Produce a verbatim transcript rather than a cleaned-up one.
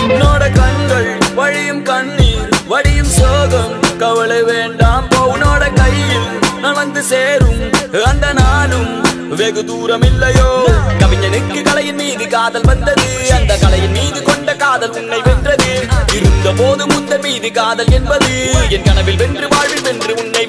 உன்னோட கண்கள் வழியும் கண்ணீர் வடியும் சோகம் கவலை வேண்டாம் உன்னோட கையில் நான் வந்து சேரும் அந்த நானும் வெகு தூரம் இல்லையோ கவிஞனுக்கு கலையின் மீது காதல் வந்தது அந்த கலையின் மீது கொண்ட காதல் உன்னை வென்றது இருந்த போது முந்த மீது காதல் என்பது என் கனவில் வென்று வாழ்வில் வென்று உன்னை